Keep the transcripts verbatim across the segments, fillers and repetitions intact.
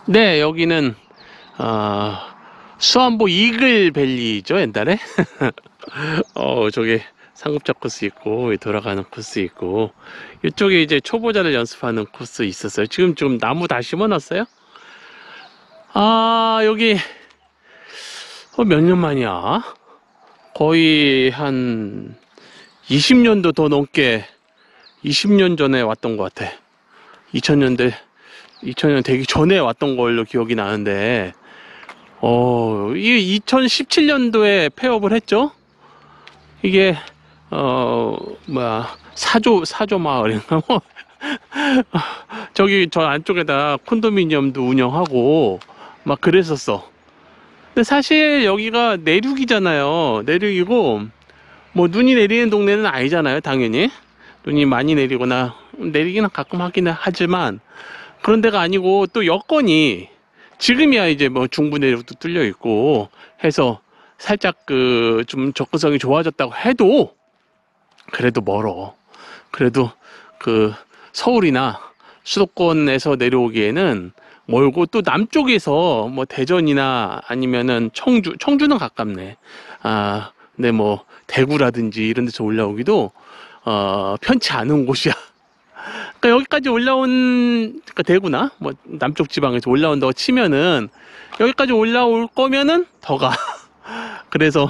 네, 여기는 어, 수안보 이글밸리죠, 옛날에. 어, 저기 상급자 코스 있고 돌아가는 코스 있고, 이쪽에 이제 초보자를 연습하는 코스 있었어요. 지금 좀 나무 다 심어놨어요. 아, 여기 어, 몇 년 만이야? 거의 한 이십 년도 더 넘게, 이십 년 전에 왔던 것 같아. 이천 년대 이천 년 되기 전에 왔던 걸로 기억이 나는데, 어, 이게 이천십칠 년도에 폐업을 했죠? 이게, 어, 뭐야, 사조, 사조 마을인가? 뭐, 저기, 저 안쪽에다 콘도미니엄도 운영하고, 막 그랬었어. 근데 사실 여기가 내륙이잖아요. 내륙이고, 뭐, 눈이 내리는 동네는 아니잖아요, 당연히. 눈이 많이 내리거나, 내리기는 가끔 하기는 하지만, 그런 데가 아니고, 또 여건이, 지금이야 이제 뭐 중부 내륙도 뚫려 있고 해서 살짝 그 좀 접근성이 좋아졌다고 해도 그래도 멀어. 그래도 그 서울이나 수도권에서 내려오기에는 멀고, 또 남쪽에서 뭐 대전이나 아니면은 청주, 청주는 가깝네. 아, 근데 뭐 대구라든지 이런 데서 올라오기도 어 편치 않은 곳이야. 그러니까 여기까지 올라온, 그러니까 대구나 뭐 남쪽 지방에서 올라온다고 치면은 여기까지 올라올 거면은 더 가. 그래서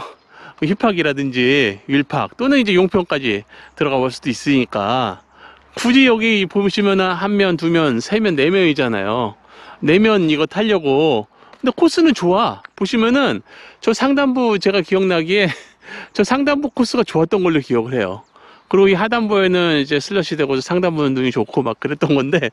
휘팍이라든지 율팍 또는 이제 용평까지 들어가 볼 수도 있으니까, 굳이 여기 보시면은 한 면, 두 면, 세 면, 네 면이잖아요. 네 면 이거 타려고. 근데 코스는 좋아. 보시면은 저 상단부, 제가 기억나기에 저 상단부 코스가 좋았던 걸로 기억을 해요. 그리고 이 하단부에는 이제 슬러시 되고 상단부는 눈이 좋고 막 그랬던 건데,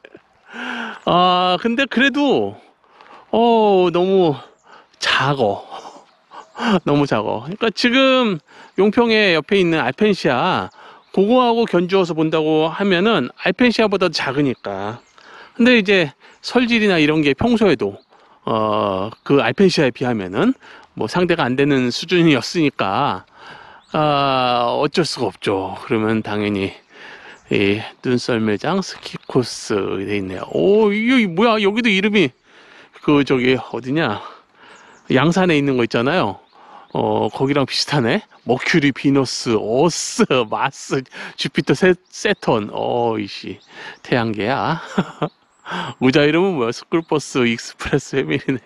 아 근데 그래도 어 너무 작어. 너무 작어. 그러니까 지금 용평에 옆에 있는 알펜시아, 그거하고 견주어서 본다고 하면은 알펜시아보다 작으니까. 근데 이제 설질이나 이런 게 평소에도 어 그 알펜시아에 비하면은 뭐 상대가 안 되는 수준이었으니까, 아, 어쩔 수가 없죠. 그러면 당연히 이 눈썰매장 스키 코스 돼 있네요. 오, 이게 뭐야? 여기도 이름이 그 저기 어디냐? 양산에 있는 거 있잖아요. 어, 거기랑 비슷하네. 머큐리, 비너스, 오스, 마스, 주피터, 세, 세턴. 어, 이씨, 태양계야. 의자 이름은 뭐야? 스쿨버스, 익스프레스, 해밀이네.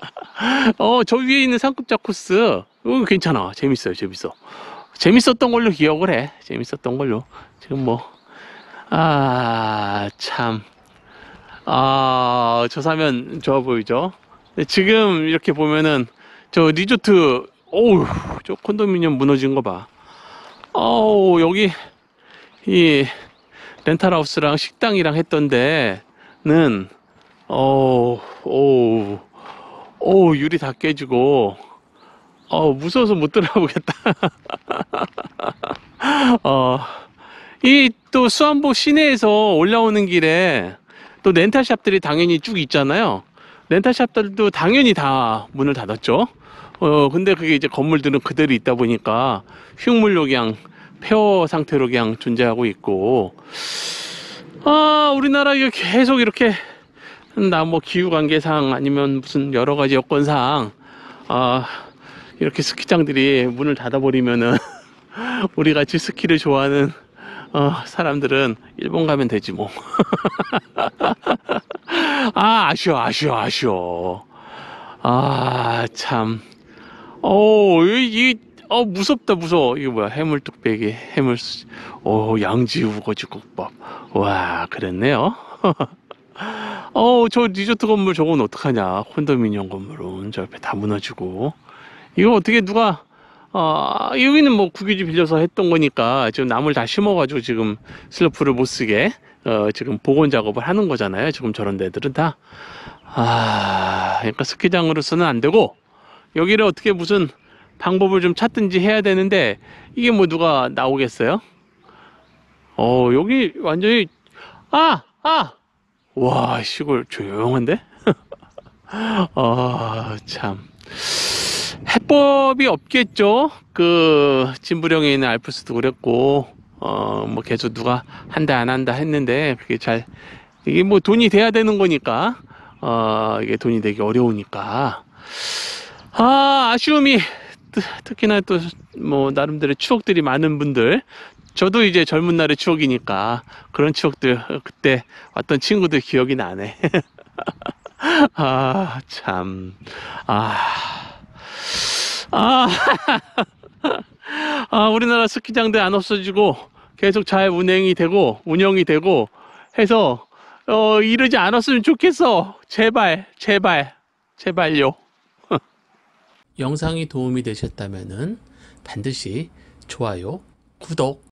어, 저 위에 있는 상급자 코스. 이거 괜찮아. 재밌어요, 재밌어. 재밌었던 걸로 기억을 해. 재밌었던 걸로. 지금 뭐, 아, 참. 아, 저 사면 좋아 보이죠? 근데 지금 이렇게 보면은, 저 리조트, 어우, 저 콘도미니엄 무너진 거 봐. 어우, 여기, 이, 렌탈하우스랑 식당이랑 했던 데는, 어우, 어우, 어우, 유리 다 깨지고, 어, 무서워서 못 들어보겠다. 어, 이 또 수안보 시내에서 올라오는 길에 또 렌탈샵들이 당연히 쭉 있잖아요. 렌탈샵들도 당연히 다 문을 닫았죠. 어, 근데 그게 이제 건물들은 그대로 있다 보니까 흉물로 그냥 폐허 상태로 그냥 존재하고 있고, 아, 우리나라 이게 계속 이렇게 나 뭐 기후 관계상 아니면 무슨 여러 가지 여건상, 아, 이렇게 스키장들이 문을 닫아버리면은 우리 같이 스키를 좋아하는 어, 사람들은 일본 가면 되지 뭐. 아, 아쉬워, 아쉬워, 아쉬워. 아, 참. 어, 이, 이, 어, 무섭다, 무서워. 이거 뭐야, 해물뚝배기, 해물, 어, 양지 우거지국밥. 와, 그랬네요. 어, 저 리조트 건물 저건 어떡하냐. 콘도미니엄 건물은 저 옆에 다 무너지고. 이거 어떻게 누가, 어, 여기는 뭐 국유지 빌려서 했던 거니까 지금 나무를 다 심어가지고 지금 슬로프를 못 쓰게, 어, 지금 복원 작업을 하는 거잖아요. 지금 저런 데들은 다. 아, 그러니까 스키장으로서는 안 되고, 여기를 어떻게 무슨 방법을 좀 찾든지 해야 되는데, 이게 뭐 누가 나오겠어요? 어, 여기 완전히, 아! 아! 와, 시골 조용한데? 아, 참. 해법이 없겠죠. 그 진부령에 있는 알프스도 그랬고, 어 뭐 계속 누가 한다 안 한다 했는데 그게 잘, 이게 뭐 돈이 돼야 되는 거니까 어, 이게 돈이 되기 어려우니까. 아, 아쉬움이, 특- 특히나 또, 뭐, 나름대로 추억들이 많은 분들. 저도 이제 젊은 날의 추억이니까 그런 추억들, 그때 왔던 친구들 기억이 나네. 아, 참. 아, 아, 아, 우리나라 스키장들 안 없어지고 계속 잘 운행이 되고, 운영이 되고 해서, 어, 이러지 않았으면 좋겠어. 제발, 제발, 제발요. 영상이 도움이 되셨다면은 반드시 좋아요, 구독,